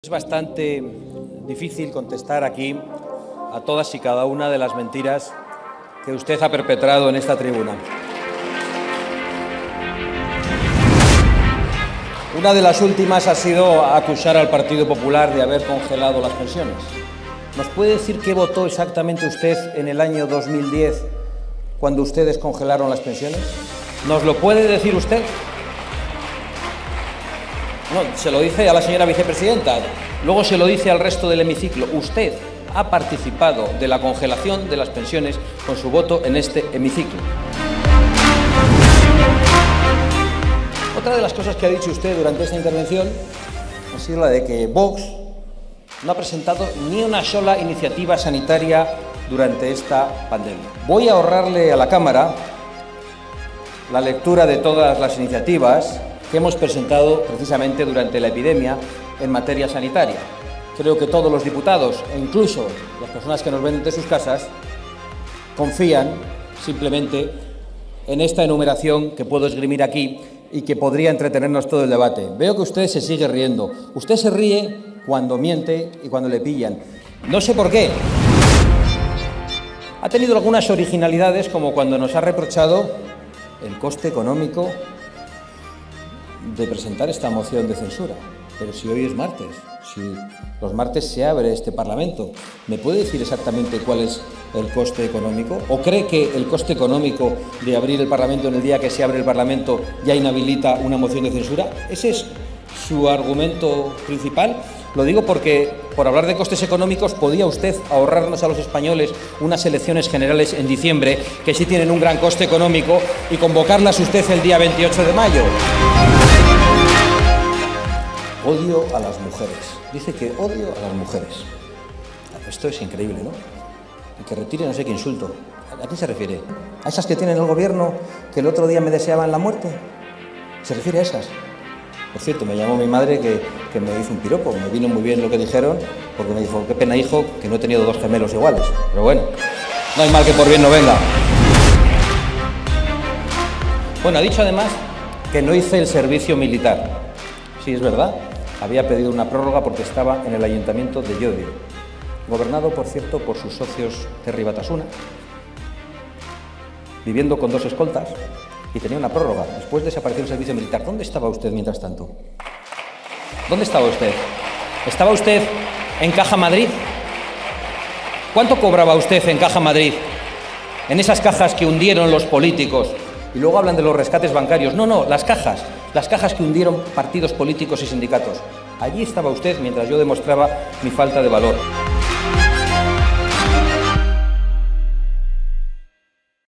Es bastante difícil contestar aquí a todas y cada una de las mentiras que usted ha perpetrado en esta tribuna. Una de las últimas ha sido acusar al Partido Popular de haber congelado las pensiones. ¿Nos puede decir qué votó exactamente usted en el año 2010 cuando ustedes congelaron las pensiones? ¿Nos lo puede decir usted? No, se lo dice a la señora vicepresidenta, luego se lo dice al resto del hemiciclo. Usted ha participado de la congelación de las pensiones con su voto en este hemiciclo. Otra de las cosas que ha dicho usted durante esta intervención ha sido la de que Vox no ha presentado ni una sola iniciativa sanitaria durante esta pandemia. Voy a ahorrarle a la Cámara la lectura de todas las iniciativas que hemos presentado precisamente durante la epidemia en materia sanitaria. Creo que todos los diputados, e incluso las personas que nos ven desde sus casas, confían simplemente en esta enumeración que puedo esgrimir aquí y que podría entretenernos todo el debate. Veo que usted se sigue riendo. Usted se ríe cuando miente y cuando le pillan. No sé por qué. Ha tenido algunas originalidades, como cuando nos ha reprochado el coste económico de presentar esta moción de censura. Pero si hoy es martes, si los martes se abre este Parlamento, ¿me puede decir exactamente cuál es el coste económico? ¿O cree que el coste económico de abrir el Parlamento en el día que se abre el Parlamento ya inhabilita una moción de censura? ¿Ese es su argumento principal? Lo digo porque, por hablar de costes económicos, podía usted ahorrarnos a los españoles unas elecciones generales en diciembre, que sí tienen un gran coste económico, y convocarlas usted el día 28 de mayo. Odio a las mujeres. Dice que odio a las mujeres. Esto es increíble, ¿no? Y que retire no sé qué insulto. ¿A quién se refiere? ¿A esas que tienen el gobierno que el otro día me deseaban la muerte? ¿Se refiere a esas? Por cierto, me llamó mi madre que me hizo un piropo. Me vino muy bien lo que dijeron, porque me dijo, qué pena, hijo, que no he tenido dos gemelos iguales. Pero bueno, no hay mal que por bien no venga. Bueno, ha dicho además que no hice el servicio militar. Sí, es verdad. Había pedido una prórroga porque estaba en el ayuntamiento de Llodio, gobernado, por cierto, por sus socios Herri Batasuna, viviendo con 2 escoltas, y tenía una prórroga. Después desapareció el servicio militar. ¿Dónde estaba usted mientras tanto? ¿Dónde estaba usted? ¿Estaba usted en Caja Madrid? ¿Cuánto cobraba usted en Caja Madrid? En esas cajas que hundieron los políticos. Y luego hablan de los rescates bancarios. No, las cajas que hundieron partidos políticos y sindicatos. Allí estaba usted mientras yo demostraba mi falta de valor.